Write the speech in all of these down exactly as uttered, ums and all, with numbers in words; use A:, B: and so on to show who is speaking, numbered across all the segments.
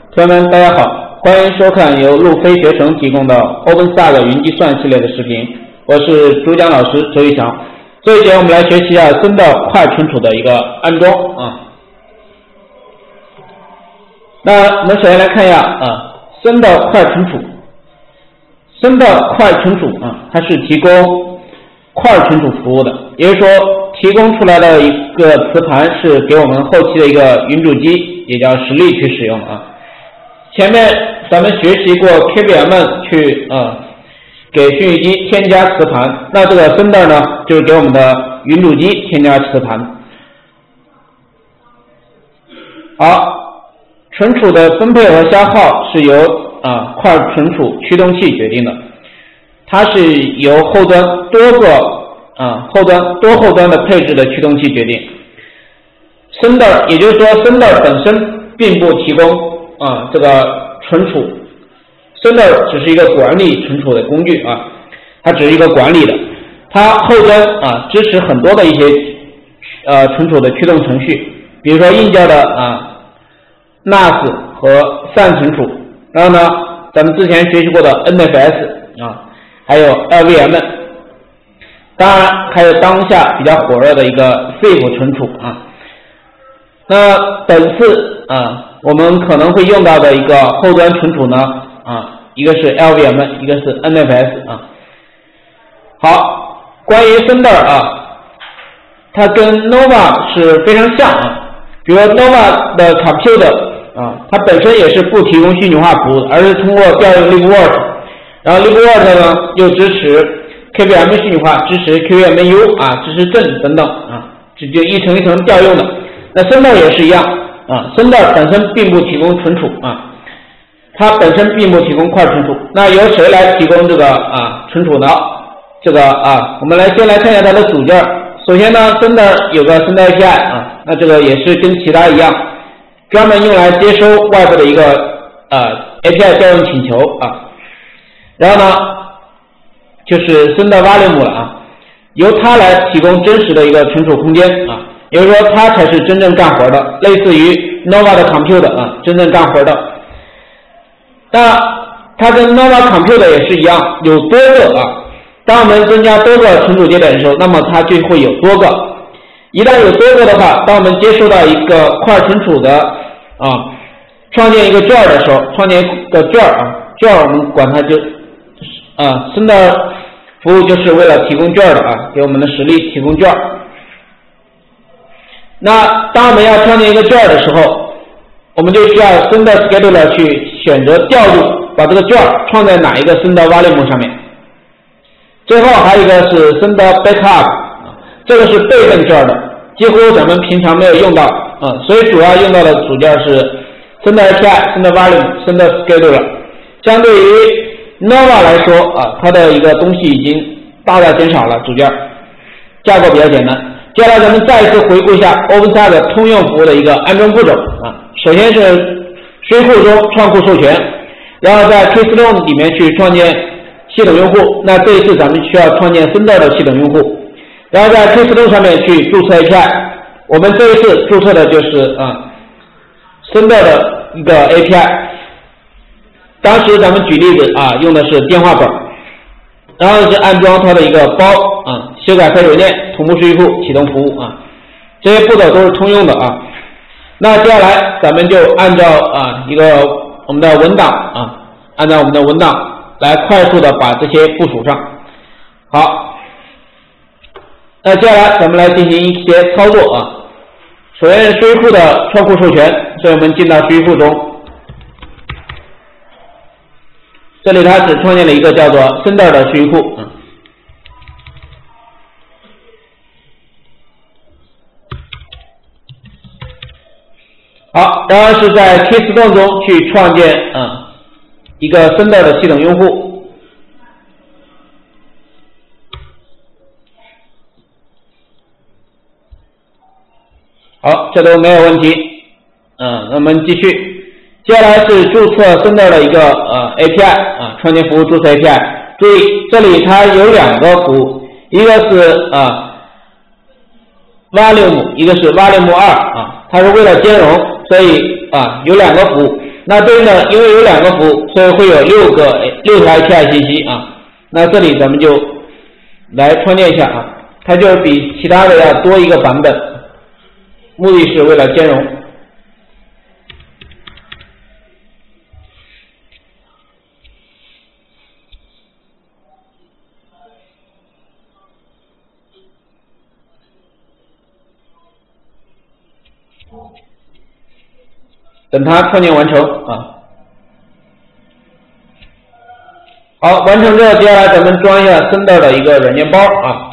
A: 同学们，大家好，欢迎收看由路飞学程提供的 OpenStack 云计算系列的视频，我是主讲老师周一强。这一节我们来学习一下森的快存储的一个安装啊。那我们首先来看一下啊，森的快存储。森的快存储啊，它是提供快存储服务的，也就是说，提供出来的一个磁盘是给我们后期的一个云主机，也叫实例去使用啊。前面咱们学习过 K V M 去呃给虚拟机添加磁盘，那这个森的呢就是给我们的云主机添加磁盘。好，存储的分配和消耗是由啊快存储驱动器决定的，它是由后端多个啊后端多后端的配置的驱动器决定。森的，也就是说森的本身并不提供啊，这个存储，森的只是一个管理存储的工具啊，它只是一个管理的，它后端啊支持很多的一些呃存储的驱动程序，比如说硬件的啊 N A S 和 S A N 存储，然后呢，咱们之前学习过的 N F S 啊，还有 L V M， 当然还有当下比较火热的一个 S A F 存储啊。那本次啊。我们可能会用到的一个后端存储呢，啊，一个是 L V M， 一个是 N F S 啊。好，关于森的啊，它跟 Nova 是非常像啊。比如 Nova 的 Compute 啊，它本身也是不提供虚拟化服务的，而是通过调用 libvirt， 然后 libvirt 呢又支持 K V M 虚拟化，支持 Q M U 啊，支持阵等等啊，这就一层一层调用的。那森的也是一样。啊，森的本身并不提供存储啊，它本身并不提供快存储。那由谁来提供这个啊存储呢？这个啊，我们来先来看一下它的组件。首先呢，森的有个森的 A P I 啊，那这个也是跟其他一样，专门用来接收外部的一个呃 A P I 调用请求啊。然后呢，就是森的 volume 了啊，由它来提供真实的一个存储空间啊。也就是说，它才是真正干活的，类似于 Nova 的 Compute 啊，真正干活的。那它跟 Nova Compute 也是一样，有多个啊。当我们增加多个存储节点的时候，那么它就会有多个。一旦有多个的话，当我们接收到一个快存储的啊，创建一个卷的时候，创建一个卷啊，卷我们管它就啊，森的服务就是为了提供卷的啊，给我们的实例提供卷。那当我们要创建一个卷的时候，我们就需要森的 scheduler 去选择调度，把这个卷创在哪一个森的 volume 上面。最后还有一个是森的 backup， 这个是备份卷的，几乎咱们平常没有用到啊，所以主要用到的组件是森的 A P I、森的 volume、森的 scheduler。相对于 Nova 来说啊，它的一个东西已经大大减少了，组件架构比较简单。接下来咱们再一次回顾一下 OpenStack 通用服务的一个安装步骤啊。首先是水库中创库授权，然后在 Keystone 里面去创建系统用户。那这一次咱们需要创建森的的系统用户，然后在 Keystone 上面去注册 A P I。我们这一次注册的就是啊森的的一个 A P I。当时咱们举例子啊，用的是电话本，然后是安装它的一个包啊，修改开源链。同步数据库启动服务啊，这些步骤都是通用的啊。那接下来咱们就按照啊一个我们的文档啊，按照我们的文档来快速的把这些部署上。好，那接下来咱们来进行一些操作啊。首先是数据库的创库授权，所以我们进到数据库中，这里它只创建了一个叫做 Sender 的数据库啊。好，然后是在 Keystone 中去创建啊一个森的的系统用户。好，这都没有问题。嗯，那我们继续。接下来是注册森的的一个呃 A P I 啊，创建服务注册 A P I。注意，这里它有两个服务，一个是啊 volume， 一个是 volume 二啊，它是为了兼容。所以啊有两个服务， 那对应的，因为有两个服务，所以会有六个六条 A P I 信息啊。那这里咱们就来创建一下啊，它就是比其他的要多一个版本，目的是为了兼容。等它创建完成啊。好，完成之后，接下来咱们装一下 Sender 的一个软件包啊。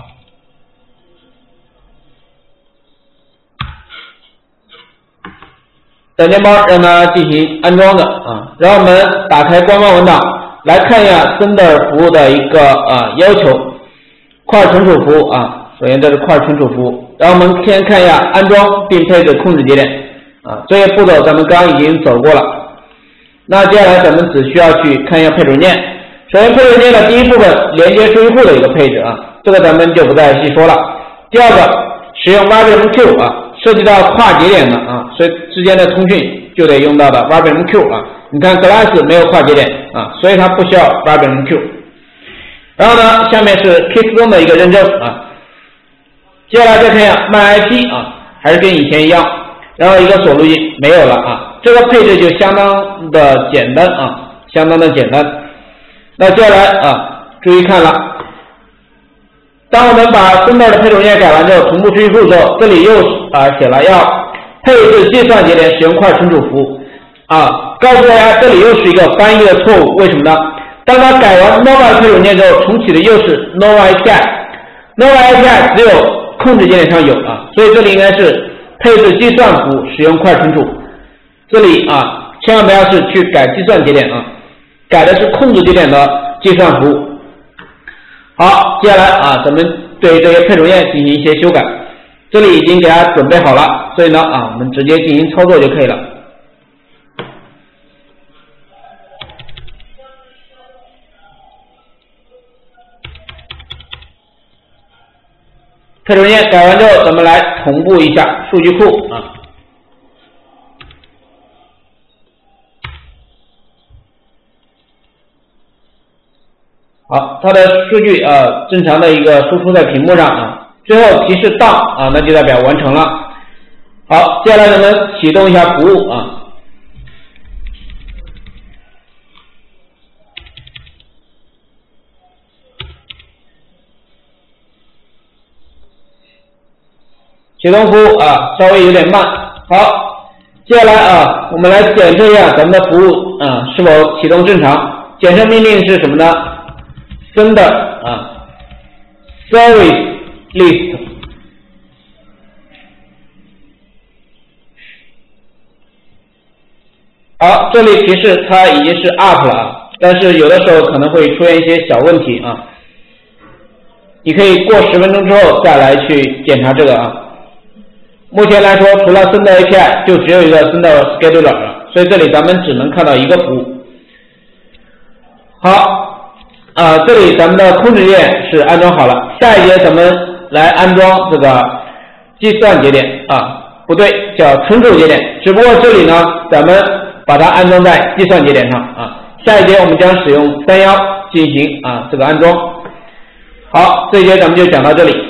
A: 软件包让它进行安装的啊，然后我们打开官方文档来看一下 Sender 服务的一个啊要求，块存储服务啊，首先这是块存储服务，然后我们先看一下安装并配置控制节点啊，这些步骤咱们刚刚已经走过了。那接下来咱们只需要去看一下配置文件。首先，配置文件的第一部分连接数据库的一个配置啊，这个咱们就不再细说了。第二个，使用 RabbitMQ 啊，涉及到跨节点的啊，所以之间的通讯就得用到的 RabbitMQ 啊。你看 Glass 没有跨节点啊，所以它不需要 RabbitMQ。然后呢，下面是 Keystone 的一个认证啊。接下来再看一下 MyIP 啊，还是跟以前一样，然后一个锁路径没有了啊，这个配置就相当的简单啊，相当的简单。那接下来啊，注意看了，当我们把 Sender 的配置文件改完之后，同步数据库之后，这里又啊写了要配置计算节点使用块存储服务啊，告诉大家这里又是一个翻译的错误，为什么呢？当它改完 Nova 配置文件之后，重启的又是 Nova A P I，Nova A P I 只有控制节点上有啊，所以这里应该是配置计算服务使用块存储，这里啊千万不要是去改计算节点啊。改的是控制节点的计算服务。好，接下来啊，咱们对这些配置文件进行一些修改。这里已经给大家准备好了，所以呢啊，我们直接进行操作就可以了。配置文件改完之后，咱们来同步一下数据库啊。好，它的数据呃正常的一个输出在屏幕上啊，最后提示到啊，那就代表完成了。好，接下来咱们启动一下服务啊。启动服务啊，稍微有点慢。好，接下来啊，我们来检测一下咱们的服务啊是否启动正常。检测命令是什么呢？Sender 啊 ，Service List。好，这里提示它已经是 up 了啊，但是有的时候可能会出现一些小问题啊。你可以过十分钟之后再来去检查这个啊。目前来说，除了 Sender A P I， 就只有一个 Sender Scheduler 了，所以这里咱们只能看到一个服务。好，啊，这里咱们的控制节点是安装好了，下一节咱们来安装这个计算节点啊，不对，叫存储节点，只不过这里呢，咱们把它安装在计算节点上啊。下一节我们将使用三幺进行啊这个安装。好，这一节咱们就讲到这里。